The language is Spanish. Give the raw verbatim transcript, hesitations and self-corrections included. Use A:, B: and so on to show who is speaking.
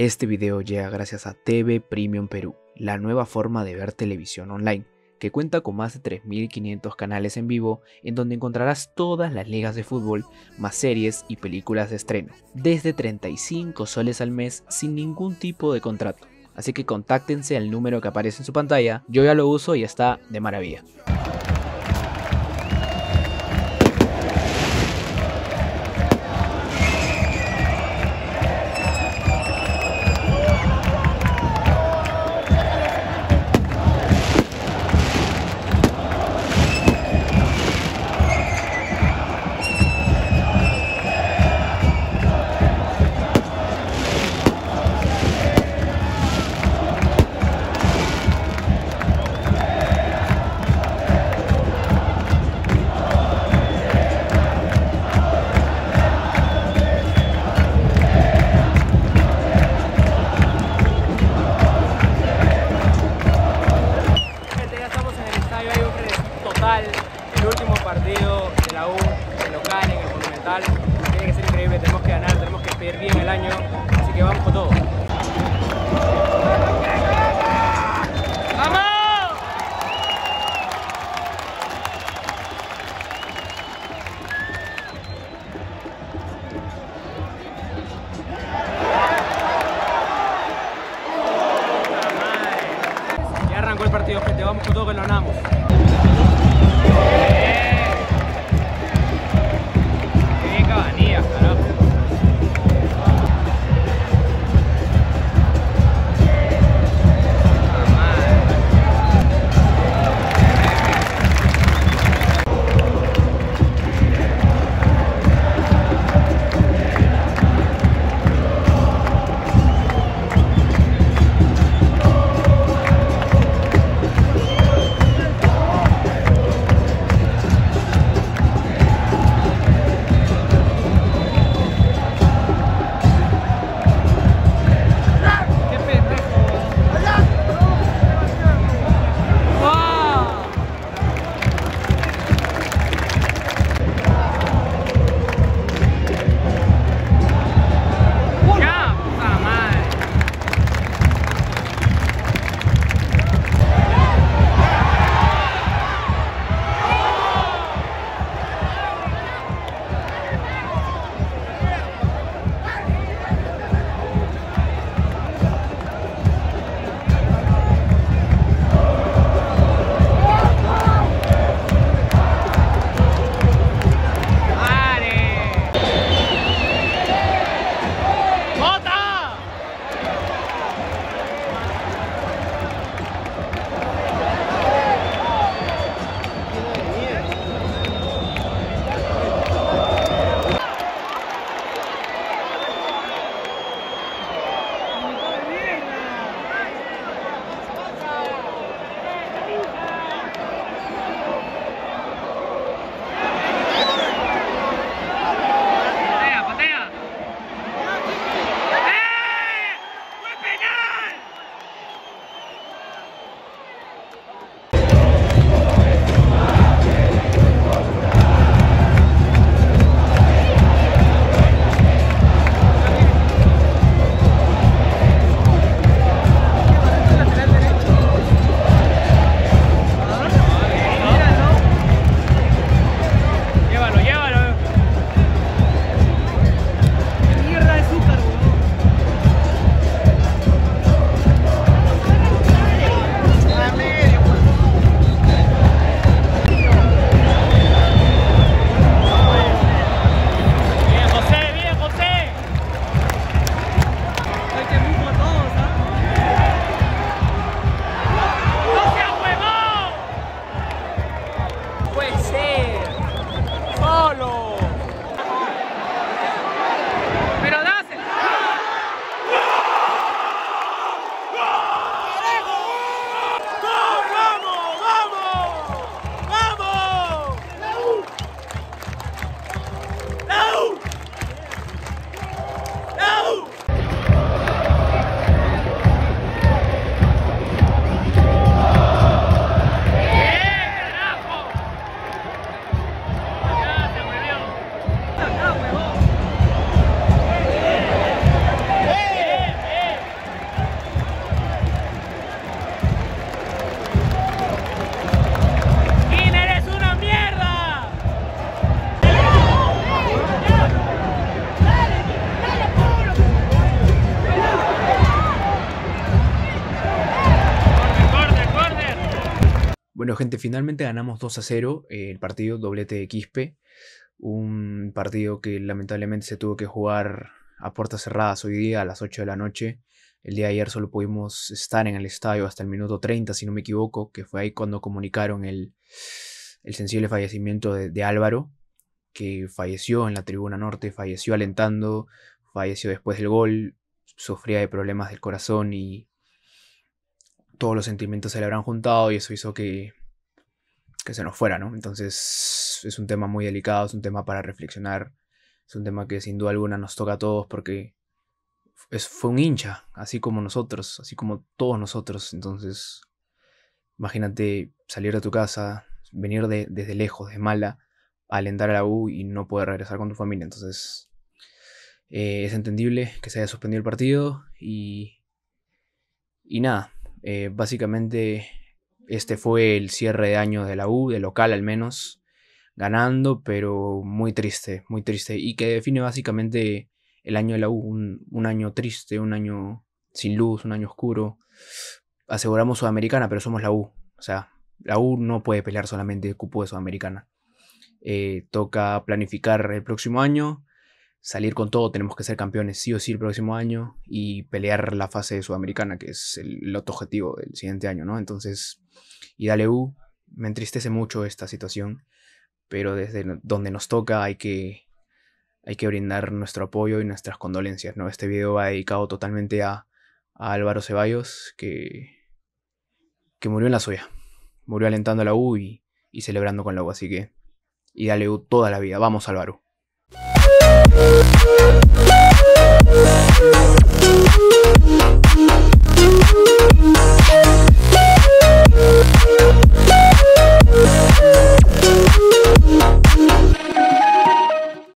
A: Este video llega gracias a T V Premium Perú, la nueva forma de ver televisión online, que cuenta con más de tres mil quinientos canales en vivo, en donde encontrarás todas las ligas de fútbol, más series y películas de estreno, desde treinta y cinco soles al mes sin ningún tipo de contrato. Así que contáctense al número que aparece en su pantalla, yo ya lo uso y está de maravilla.
B: El último partido de la U, el local, en el Monumental, tiene que ser increíble, tenemos que ganar, tenemos que despedir bien el año, así que vamos con todo. ¡Vamos! Ya arrancó el partido, gente, vamos con todo que lo ganamos.
A: Bueno, gente, finalmente ganamos dos a cero eh, el partido, doblete de Quispe. Un partido que lamentablemente se tuvo que jugar a puertas cerradas hoy día a las ocho de la noche. El día de ayer solo pudimos estar en el estadio hasta el minuto treinta, si no me equivoco, que fue ahí cuando comunicaron el, el sensible fallecimiento de, de Álvaro, que falleció en la tribuna norte, falleció alentando, falleció después del gol, sufría de problemas del corazón y todos los sentimientos se le habrán juntado y eso hizo que, que se nos fuera, ¿no? Entonces es un tema muy delicado, es un tema para reflexionar, es un tema que sin duda alguna nos toca a todos porque es, fue un hincha, así como nosotros, así como todos nosotros. Entonces imagínate salir de tu casa, venir de, desde lejos, de Mala, a alentar a la U y no poder regresar con tu familia. Entonces eh, es entendible que se haya suspendido el partido y, y nada. Eh, básicamente este fue el cierre de año de la U, de local al menos, ganando, pero muy triste, muy triste, y que define básicamente el año de la U, un, un año triste, un año sin luz, un año oscuro. Aseguramos Sudamericana, pero somos la U, o sea, la U no puede pelear solamente el cupo de Sudamericana. Eh, toca planificar el próximo año, salir con todo, tenemos que ser campeones sí o sí el próximo año y pelear la fase de Sudamericana, que es el, el otro objetivo del siguiente año, ¿no? Entonces, y dale U, me entristece mucho esta situación, pero desde donde nos toca hay que, hay que brindar nuestro apoyo y nuestras condolencias, ¿no? Este video va dedicado totalmente a, a Álvaro Ceballos, que, que murió en la suya, murió alentando a la U y, y celebrando con la U, así que, y dale U toda la vida, vamos Álvaro. We'll be right back.